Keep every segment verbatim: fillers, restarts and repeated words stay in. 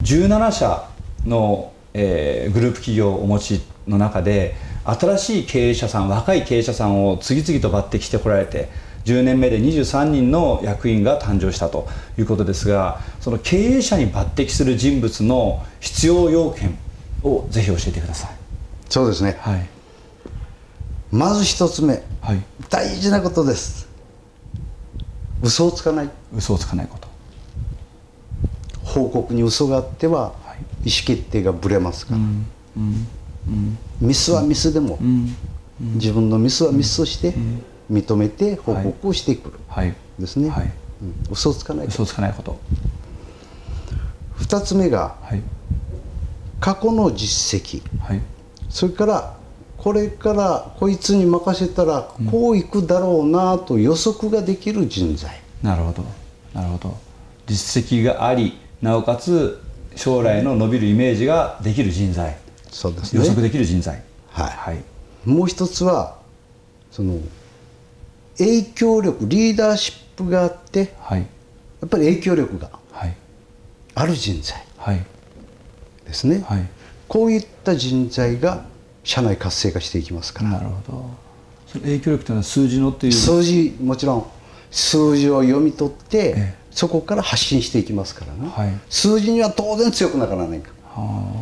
じゅうなな社の、えー、グループ企業をお持ちの中で、新しい経営者さん、若い経営者さんを次々と抜擢してこられて、じゅうねんめでにじゅうさんにんの役員が誕生したということですが、その経営者に抜擢する人物の必要要件をぜひ教えてください。 そうですね、 はい、 まず一つ目、はい、大事なことです。嘘をつかない。 嘘をつかないこと。 報告に嘘があっては、はい、意思決定がぶれますから、うんうんうん、ミスはミスでも、うんうん、自分のミスはミスとして認めて報告をしてくる、はい、ですね、はい、うん、嘘をつかないこと。 嘘をつかないこと。 二つ目が、はい、過去の実績、はい、それからこれからこいつに任せたらこういくだろうなと予測ができる人材、 うん、なるほどなるほど。実績があり、なおかつ将来の伸びるイメージができる人材、 そうですね、 予測できる人材、 はいはい、もう一つはその影響力、リーダーシップがあって、はい、やっぱり影響力がある人材、はい、ですね、はい、こういった人材が社内活性化していきますから。 なるほど。その影響力というのは数字のっていう、 数字、もちろん数字を読み取って、ええ、そこから発信していきますからね、はい、数字には当然強くならないから、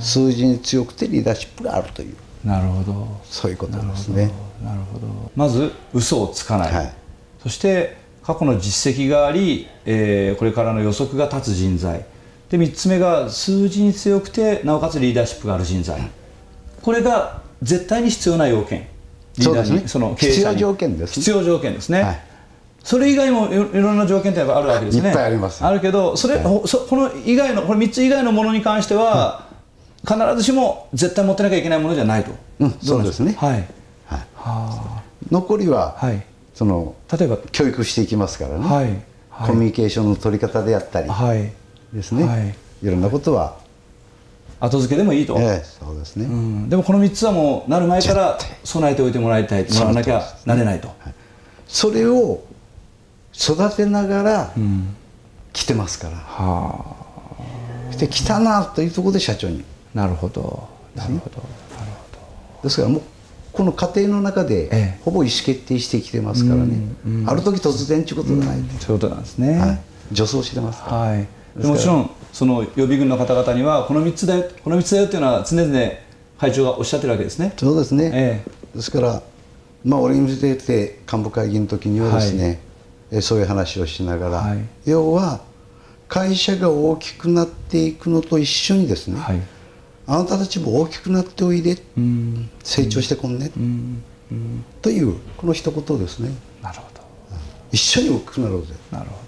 数字に強くてリーダーシップがあるという。 なるほど、 そういうことですね。 なるほど。まず嘘をつかない、はい、そして過去の実績があり、えー、これからの予測が立つ人材で、みっつめが数字に強くてなおかつリーダーシップがある人材、これが絶対に必要な要件。 そうですね、 その経営者に必要条件ですね。 必要条件ですね、はい、それ以外もいろんな条件ってやっぱあるわけですね。 いっぱいあります。 あるけど、それ、はい、そこの以外のこれみっつ以外のものに関しては、うん、必ずしも絶対持ってなきゃいけないものじゃないと。 うん、そうですね。 はい、はい、 はあ、残りは、はい、その例えば教育していきますからね、はいはい、コミュニケーションの取り方であったりですね、はい、いろんなことは後付けでもいいと、 ええ、そうですね、うん、 でもこのみっつはもうなる前から備えておいてもらいたい、もらわなきゃなれないと、はい、 それを育てながら来てますから、うん、はあ、で来たなというところで社長に。 なるほどなるほどなるほど。 ですからもうこの過程の中でほぼ意思決定してきてますからね、うんうん、ある時突然ということがない、うん、 そういうことなんですね、はい、 助走してますから、 はい、でもちろんその予備軍の方々にはこのみっつだよこのみっつだよっていうのは常々会長がおっしゃってるわけですね。 そうですね、ええ、ですからまあ俺に出て幹部会議の時にはですね、はい、そういう話をしながら、はい、要は会社が大きくなっていくのと一緒にですね、はい、あなたたちも大きくなっておいで、うん、成長してこんね、うんうん、というこの一言ですね。 なるほど、 一緒に大きくなろうぜ。 なるほど。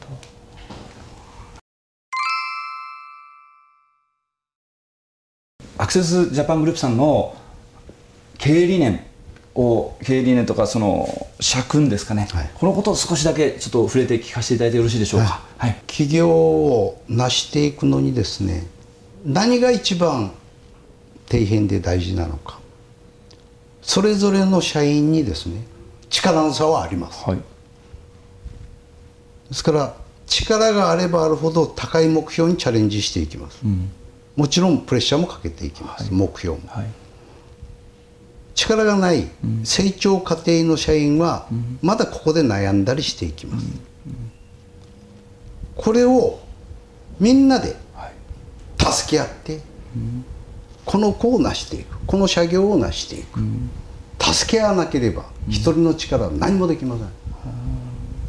アクセスジャパングループさんの経営理念を経営理念とかその社訓ですかね、はい、このことを少しだけちょっと触れて聞かせていただいてよろしいでしょうか。はいはい、 企業を成していくのにですね、何が一番底辺で大事なのか、それぞれの社員にですね力の差はあります、はい、ですから力があればあるほど高い目標にチャレンジしていきます、うん、もちろんプレッシャーもかけていきます、はい、目標も、はい、力がない成長過程の社員はまだここで悩んだりしていきます、うんうん、これをみんなで助け合って、うん、この子を成していく、この作業を成していく、うん、助け合わなければ一人の力は何もできません、うん、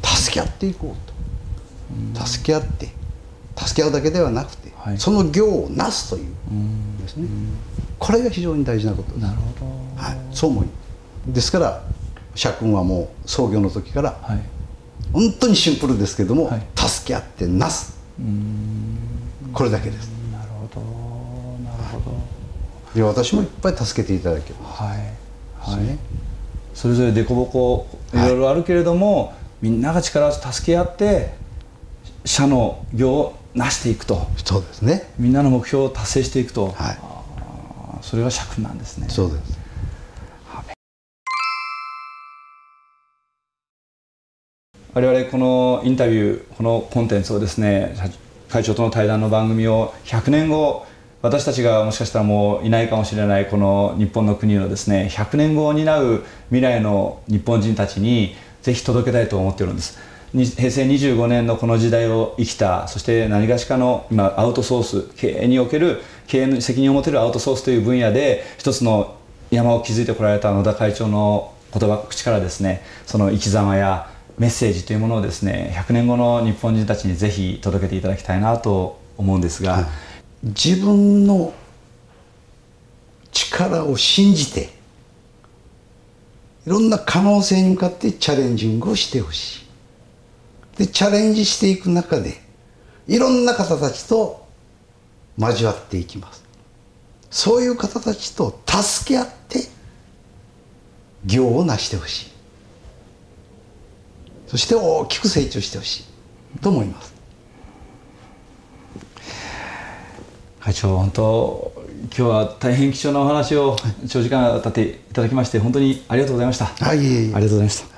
助け合っていこうと、うん、助け合って助け合うだけではなくて、はい、その業をなすというですね、うん、これが非常に大事なことです。 なるほど、 はい、そう思いですから社訓はもう創業の時から、はい、本当にシンプルですけども、はい、助け合ってなす、うーん、これだけです。 なるほどなるほど。 いや私もいっぱい助けていただけます、はいはい、それぞれ凸凹いろいろあるけれども、はい、みんなが力を助け合って社の業を成していくと。 そうですね、 みんなの目標を達成していくと、はい、あ、それが社訓なんですね。 そうです。 我々このインタビュー、このコンテンツをですね、会長との対談の番組をひゃくねんご私たちがもしかしたらもういないかもしれないこの日本の国のですねひゃくねんごを担う未来の日本人たちにぜひ届けたいと思っているんです。へいせいにじゅうごねんのこの時代を生きた、そして何がしかの今アウトソース、経営における経営の責任を持てるアウトソースという分野で一つの山を築いてこられた野田会長の言葉口からですね、その生き様やメッセージというものをですねひゃくねんごの日本人たちにぜひ届けていただきたいなと思うんですが、はい、 自分の力を信じていろんな可能性に向かってチャレンジングをしてほしい。でチャレンジしていく中でいろんな方たちと交わっていきます。そういう方たちと助け合って業を成してほしい。そして大きく成長してほしいと思います。 会長、本当今日は大変貴重なお話を長時間たっていただきまして本当にありがとうございました。 はい、いえいえ。 ありがとうございました。